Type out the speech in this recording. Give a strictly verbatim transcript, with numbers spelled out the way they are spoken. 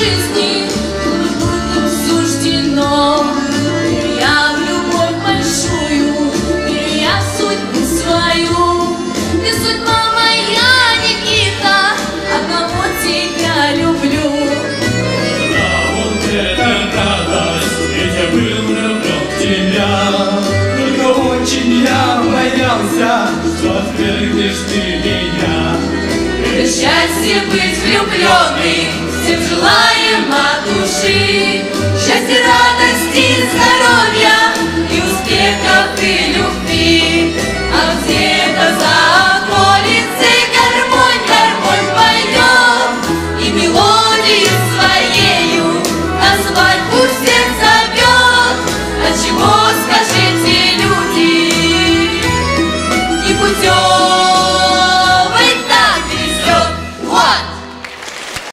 жизни суждено. Верю я в любовь большую, верю я в судьбу свою. Ты судьба моя, Никита, одного тебя люблю. Да, вот это радость, ведь я был влюблен в тебя. Только очень я боялся, что отвергнешь ты меня. Это счастье быть влюбленным, всем желаем от души. Счастья, радости, здоровья и успехов и любви. А где